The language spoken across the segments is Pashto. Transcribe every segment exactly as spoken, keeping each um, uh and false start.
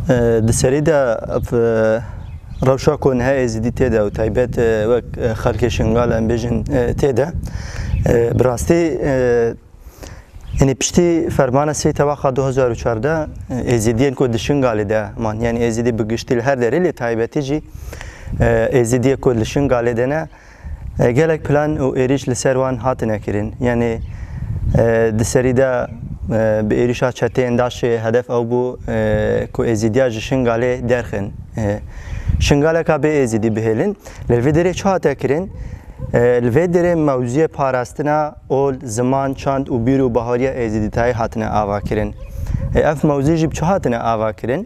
دسری دا روشا کن های ازیدی تیدا و تایبت وک خلک شنگال ام بیجن تیدا براستی یعنی پشتی فرمان سی تواخا دو هزار و چهارده ازیدین کو دشنگالی دا من یعنی ازیدی بگشتی هر دری لی تایبتی جی ازیدی کو دشنگالی دنا گلک پلان و ایریش لسروان هات نکرین یعنی دسری دا به ایریشا چته انداش هدف او بو کو ازیدیا شنگالی درخن شنگاله که به ازیدی بهلن لویدره چه هات کرین لویدره موضوع پاراستنا اول زمان چند و بیرو بهاری ازیدی تای هاتنه آوا کرین اف موضوع جب چه هاتنه آوا کرین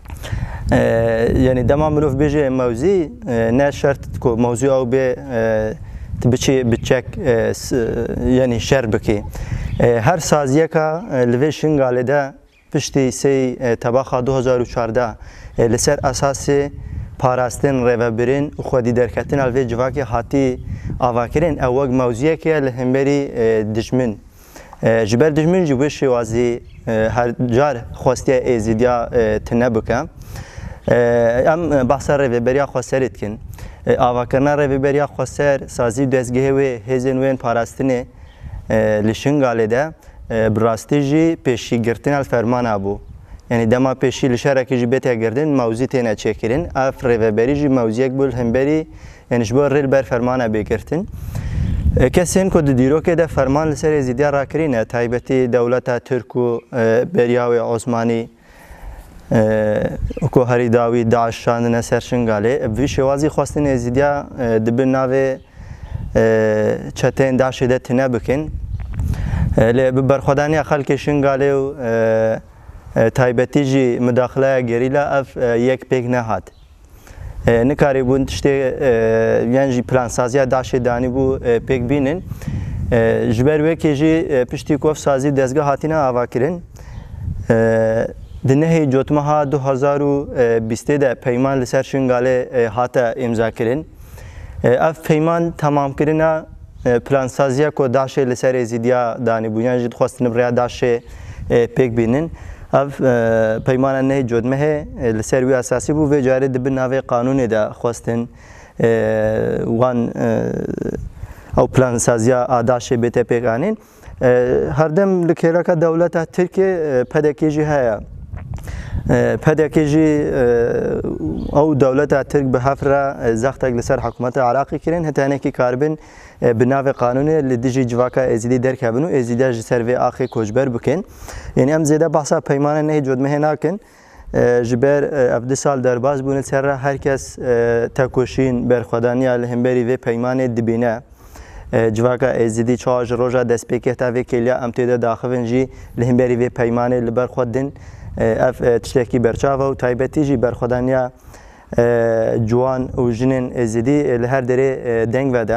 یعنی دما مروف بیجه موضوع نه شرط کو موضوع او به تبچه بچک یعنی شر بکی هر سازیه که لوی شنگاله ده پشتی سی تباخا دو هزار و چهارده لسر اساسی پاراستن ریوبرین و خودی درکتن الوی جواکی هاتی آواکرین اوگ موضوعی که لهمبری دشمن جبر دشمن جوش وازی هر جار خواستی ازیدیا تنبکه ام بحث ریوبریا خسرت کن آواکرنا ریوبریا خسر سازی دستگاه و هزین وین پاراستنه لشنگاله ده براستیجی پیشی گرتن الفرمان ابو یعنی دما پیشی لشرکی جی بته گردن موضوع تنه چکرین اف ریوبری جی موضوع بول همبری یعنی شبار ریل بر فرمان بگرتن کسین کد دیرو که ده فرمان لسر ازیدیا را کرینه تایبتی دولت ترکو بریاوی عثمانی کو هری داوی داعش شاندن سرشنگاله وی شوازی خواستن ازیدیا دبن ناوی چتین داعش ده تنه بکن لی برخودانی خلک شنگاله و تایبتی جی مداخله گریلا اف یک پیک نهاد نکاری بون تشتی یعنی پلان سازی داعش دانی بو پیک بینن جبر وکی جی پشتی کوف سازی دزگاه هاتینا آوا کرن دنهی جوتمها دو هزار و بیست ده پیمان لسر شنگاله هاتا امضا کرن اف پیمان تمام کرنا پلان سازی کو داعش لسر ازیدیا دانی بو یعنی جد خواستن برای داعش پیک بینن اف پیمان نه جدمه لسر وی اساسی بو و جاری دب ناوی قانون ده خواستن وان او پلان سازی آداش بیت پیگانین هر دم لکیرا که دولت ترکیه پدکیجی هیا پدکیجی او دولت ترک به حفره زخت لسر حکومت عراقی کرین هتانه کی کاربن بناو قانون لدیجی جواکا ازیدی درکبنو ازیدی جسر و آخر کوچبر بکن یعنی ام زیاده بحثا پیمان نه جدمه ناکن جبر افد سال درباز بون سر هر کس تکوشین برخدانی الهمبری و پیمان دبینه جواکا ازیدی چهار روزا دست پیکه تا وکیلیا امتیاز داخلنجی الهمبری و پیمان لبر خودن اف تشتکی برچاو و تایبتی جی برخدانیا جوان و جنین ازیدی لهر دره دنگ وده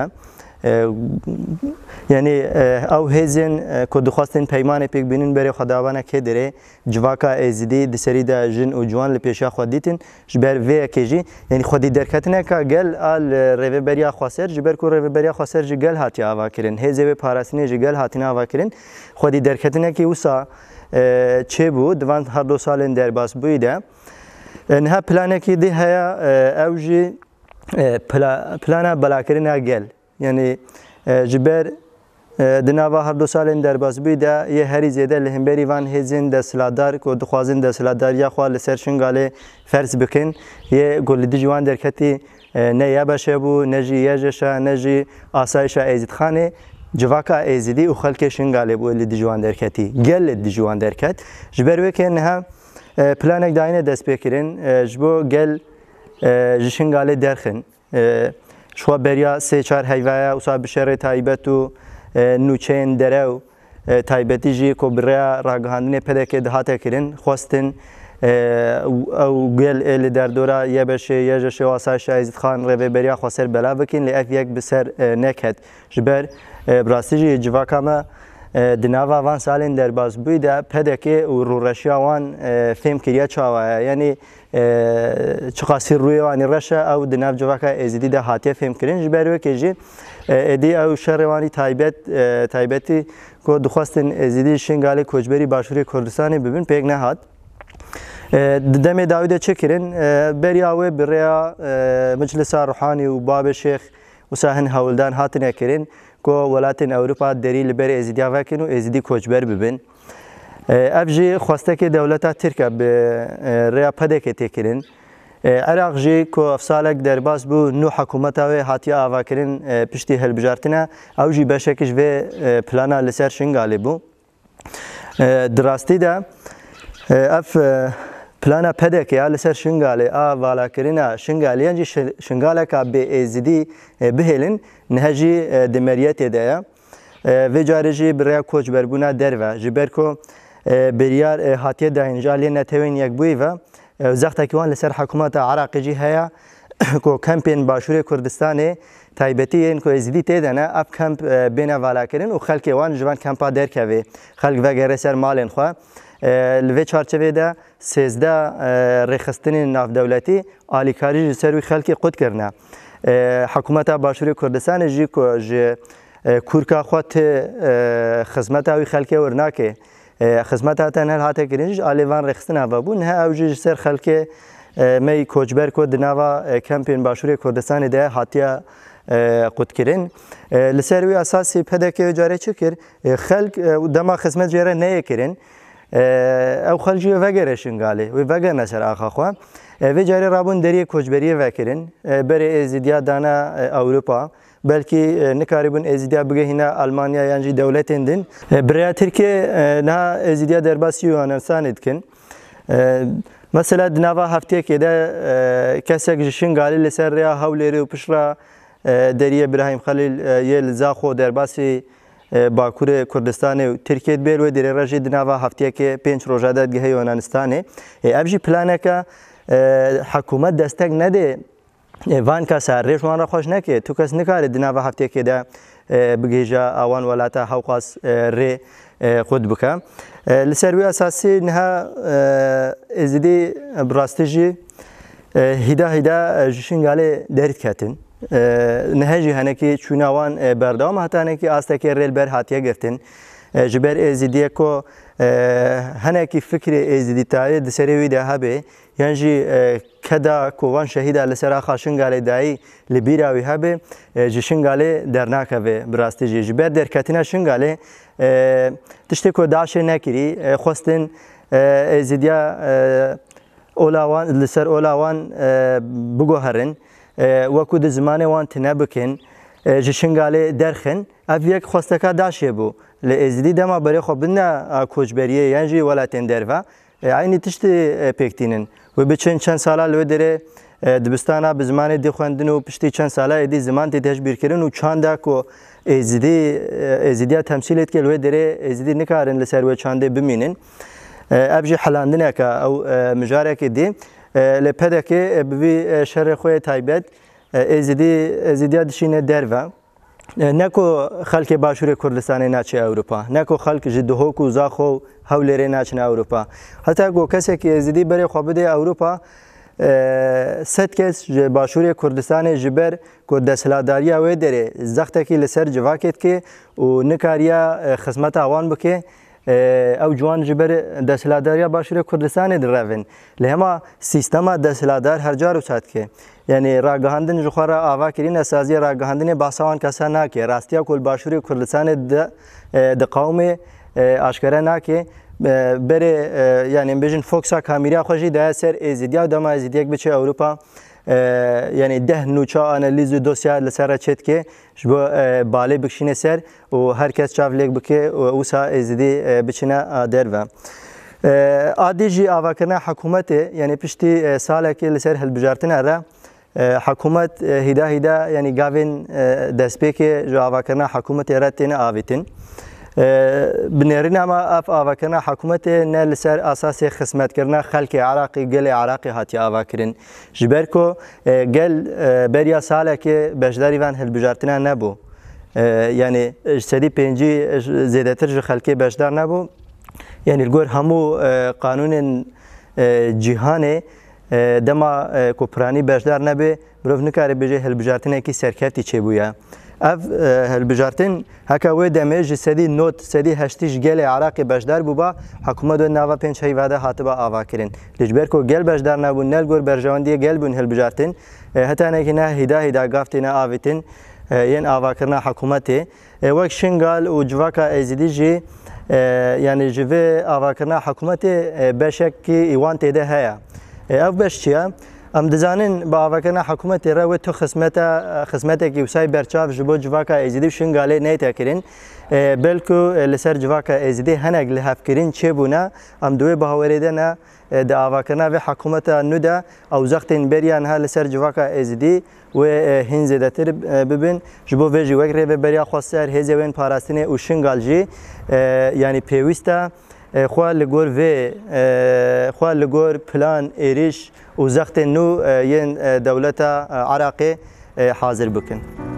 یعنی او هزین که دخواستن پیمان پیک بینن برای خداوانه که داره جواکا ازیدی دسری دا جن و جوان لپیشا خودیتن جبر وی کیجی یعنی خودی درکتنه که گل آل ریوبریا خسر جبر کو ریوبریا خسر جگل هاتی آوا کرن هزی و پاراسنی جگل هاتینا آوا کرن خودی درکتنه که وسا چه بود دوان هر دو سال در باس بوده نه پلانه که دی هیا اوجی پلانه بلاکرینه گل یعنی جبر دناوا هر دو سال در باز بیده یه هری زیاده لهمبری وان هزین دستلادار کو دخوازن دستلادار یا خوال سرشنگاله فرض بکن یه گلدی جوان درکتی نه یا باشه بو نجی یجشا نجی آسایش ازید خانه جواکا ازیدی و خلک شنگاله بو لدی جوان درکتی گل لدی جوان درکت جبر وکن نه پلانک داینه دست بکرین جبو گل جشنگاله درخن شو بریا سه چهار هیوای اصاب بشر تایبت و نوچین درو تایبتی جی کبریا راگهاندنی پدک دهات کرین خواستن او گل ال در دورا یه بشه یه جشه واسه عزیز خان رو بریا خسر بلا بکن لیف یک بسر نکهت جبر براستی جی جواکا ما دناوا وان سالن در باز بوده پدک و رورشیا وان فهم کریا چاوه یعنی چقاسی روی وانی رشا او دناف جواکا ازیدی ده هاتی فهم کرین جبر و کیجی ادی او شهروانی تایبت تایبتی کو دخواستن ازیدی شنگاله کوچبری باشوری کردستانی ببین پیک نهاد دەمێ داویدە چ کردن بەریاوێ بڕێیا مجلسا ڕوحانی و بابێ شێخ وسا هەن هەوڵدان هاتنێکردن کۆ وڵاتên Ewropa derî li ber êzîdiya vekin û êzîdî koçber bibin. Ev jî xwestekê dewleta Tirk e bi rêya pedekê têkirin. Iraq jî ku ev salek derbas bû nû hekûmeta wê hatiye avakirin piştî hilbijartina ew jî beşekî ji vê plana li ser Şingalê bû. Di rastî de ev plana pedekê ya li ser Şingalê a valakirina Şingaliyan jî Şingaleka bê êzîdî bihêlin niha jî di meriyetê de ye. Vê carê jî bi rêya koçberbûna derve ji ber ku biryar hatiye dayîn ji aliyê netewên yekbûyî ve zextekî wan li ser hekûmeta Iraqê jî heye ku kempên Başûrê Kurdistanê taybetî yên ku êzîdî tê de ne ev kemp bêne valakirin û xelkê wan ji van kempa derkevê xelk vegere ser malên xwe. Li vê çarçevê de sêzde rêxistinên navdewletî alîkarî ji ser wî xelkê qut kirine. Hekûmeta Başûrê Kurdistanê jî ku ji kûrka xwe tê xizmeta wî xelkê wernake xizmeta tenel hate kirin ji alê van rêxistina ve bû niha ew jî ji ser xelkê mey koçber ku di nava kempên Başûrê Kurdistanê de hatiye qutkirin. Li ser wî esasî pedekê carê çi kir xelk dema xizmet jê re neyê kirin. Ew xelk jî vegere Şingalê wê vegerine ser axa xwe. Vê carê rabûn deriyê koçberiyê vekirin berê êzîdiya dana Ewropa. Belkî nikarîbûn êzîdiya bigihîne Almanya yan jî dewletên din. Bi rêya Tirkiye niha êzîdiya derbasî û Arabîstanê dikin. Mesela di nava hefteyekê de kesek ji Şingalê li ser rêya Hewlêrê û pişra deriyê Birahîm Xelîl yê li Zaxo derbasî Bakurê Kurdistanê û Tirkiye dibêr wê derê re jî di nava hefteyekê pênc roja de digihê Yunanistanê. Ev jî planeka hekûmet destek nede van kesa rêş wan re xweş neke tu kes nikarî di nava hefteyekê de bigêje awan welata Hewqas rê xwe bike. Li ser wî esasî niha êzîdî bi rastî jî hîda hîda ji Şingalê derketin. Niha jî henekî çûna wan berdewam heta henekî astekê rê ber hatiye girtin. Ji ber êzîdiyê ku henekî fikrê êzîdîtayê di serê wî de hebe yan jî keda ku wan şehîda li ser axa Şingalê dayî li bîra wî hebe ji Şingalê dernakeve bi rastî jî ji ber derketina Şingalê tiştê ku Daişê nekirî xwestin êzîdiya ola wan li ser ola wan biguherin wekû di zimanê wan tune bikin ji Şingalê derxin ev yek xwesteka Daişê bû. Li êzîdî dema berê xwe bine koçberiyê yan jî welatên derve aynî tiştê pêktînin. Wê biçin çend sala li wê derê dibistana bi zimanê dî xwendin û piştî çend sala êdî ziman tê tejbîrkirin û çanda ku êzîdî êzîdiya temsîlê dike li wê derê êzîdî nikarin li ser wê çandê bimînin. Ev jî helandineke ew mijarekê dî li pedekê bi vî şerê xwe taybet êzîdî êzîdiya dişîne derve. Ne ku xelkê Başûrê Kurdistanê naçe Ewropa, ne ku xelk ji Duhok û Zaxo Hewlêrê naçine Ewropa. Heta ku kesekî êzîdî berê xwe bide Ewropa sed kes ji Başûrê Kurdistanê ji ber ku desthilatdariya wê derê zextekî li ser civakê dike û nikariya xizmeta wan bike ew ciwan ji ber desthilatdariya Başûrê Kurdistanê direvin. Li hema sîstema desthilatdar her car wisa dike. Yani ragihandin ji xwe re ava kirîne saziya ragihandinê behsa wan kesa nake. Rastiya ku li Başûrê Kurdistanê di qewmê aşkere nake. Berê yani bêjin foksa kamîriya xwe jî daye ser êzîdiya dema êzîdiyek biçe Ewropa yani deh nûça analîz û dosya li ser re çêdike ji bo balê bikişîne ser û herkes çav lêk bike û wisa êzîdî biçine derve. Adî jî avakirina hekûmetê yani piştî salekê li ser hilbijartina re hekûmet hîda hîda yani gavên destpêkê ji avakirina hekûmetê re têne avîtin. Binêrîna me ev avakirina hekûmetê ne li ser asasê xizmetkirina xelkê Iraqê gelê Iraqê hatiye avakirin. Ji ber ku gel beriya salekê beşdarî van hilbijartina nebû. Yani sedî pêncî zêdetir ji xelkê beşdar nebû. Yani li gor hemû qanûnên cîhanê dema ku piranî beşdar nebe mirov nikare bêje hilbijartinekî serkeftî çêbûye. اف هلبجارتن هکا و دمج سدی نوت سدی هشتیش گل عراق بشدار بوبا حکومت و نوا پنج هی واده هاتبا آوا کرن لجبر کو گل بشدار نبون نل گور برجواندی گل بون هلبجارتن حتی نه نه هدا هدا گافتنا آویتن ین آوا کرنا حکومته وقت شنگال و جواکا ازیدی جی يعني جوه آوا کرنا حکومت بشک ایوان تیده هیا اف بش چیه ام دزانن با آوا کرنا حکومت را و تو خدمت خدمت کی وسای برچاف جبو جواکا ازیدی شنگاله نه تکرین بلکو لسر جواکا ازیدی هنگ لحف کرین چه بونا ام دوی باوریده نه دا آوا کرنا و حکومت نودا او زختن بریان ها لسر جواکا ازیدی و هنز دتر ببین جبو وجی وگره و بریا خواستر هزوین پاراستنه و شنگالجی يعني بيوستا خوال لغور في خوال لغور بلان إيريش وزخت إنه ين دولة عراقي حاضر بكن.